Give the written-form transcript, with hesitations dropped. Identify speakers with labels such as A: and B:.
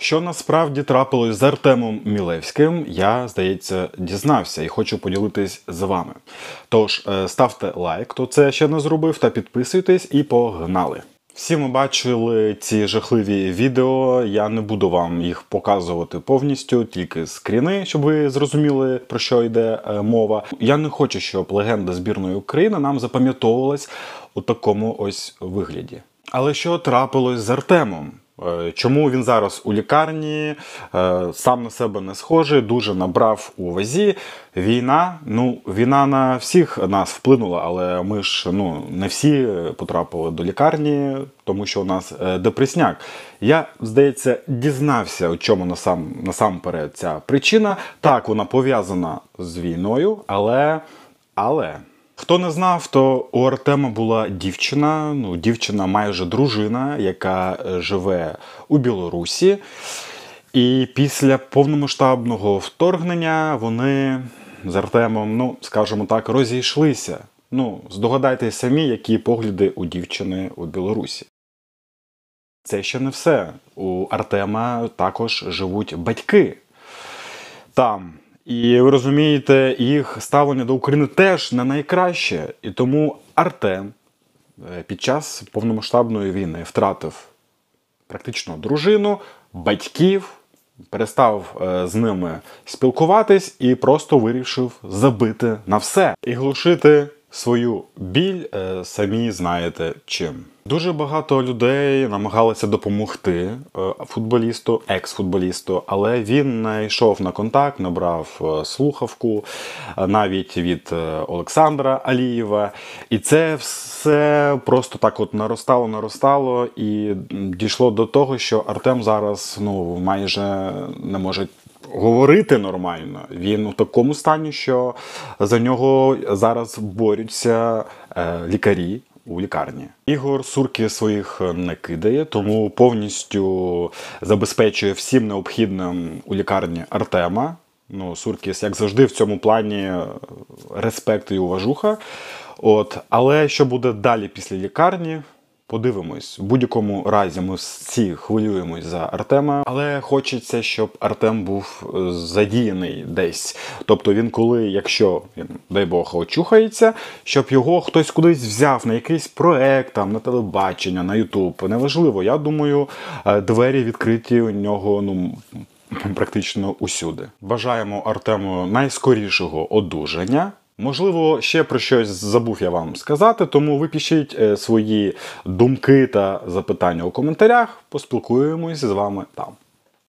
A: Що насправді трапилось з Артемом Мілевським, я, здається, дізнався і хочу поділитись з вами. Тож, ставте лайк, хто це ще не зробив, та підписуйтесь і погнали! Всі ми бачили ці жахливі відео, я не буду вам їх показувати повністю, тільки скріни, щоб ви зрозуміли, про що йде мова. Я не хочу, щоб легенда збірної України нам запам'ятовувалась у такому ось вигляді. Але що трапилось з Артемом? Чому він зараз у лікарні, сам на себе не схожий, дуже набрав у вазі. Війна на всіх нас вплинула, але ми ж не всі потрапили до лікарні, тому що у нас депресняк. Я, здається, дізнався, у чому насамперед ця причина. Так, вона пов'язана з війною, але... Хто не знав, то у Артема була дівчина майже дружина, яка живе у Білорусі. І після повномасштабного вторгнення вони з Артемом, скажімо так, розійшлися. Здогадайтесь самі, які погляди у дівчини у Білорусі. Це ще не все. У Артема також живуть батьки там. І ви розумієте, їх ставлення до України теж не найкраще. І тому Артем під час повномасштабної війни втратив практично дружину, батьків, перестав з ними спілкуватись і просто вирішив забити на все. І глушити свою біль самі знаєте чим. Дуже багато людей намагалися допомогти футболісту, екс-футболісту, але він не йшов на контакт, не брав слухавку, навіть від Олександра Алієва. І це все просто так от наростало і дійшло до того, що Артем зараз майже не може говорити нормально. Він у такому стані, що за нього зараз борються лікарі у лікарні. Ігор Суркіс своїх не кидає, тому повністю забезпечує всім необхідним у лікарні Артема. Суркіс, як завжди, в цьому плані респект і уважуха. Але що буде далі після лікарні? Подивимось. В будь-якому разі ми всі хвилюємось за Артема, але хочеться, щоб Артем був задіяний десь. Тобто він якщо він, дай Бог, очухається, щоб його хтось кудись взяв на якийсь проект, на телебачення, на YouTube. Неважливо, я думаю, двері відкриті у нього, практично усюди. Бажаємо Артему найскорішого одужання. Можливо, ще про щось забув я вам сказати, тому ви пишіть свої думки та запитання у коментарях, поспілкуємось з вами там.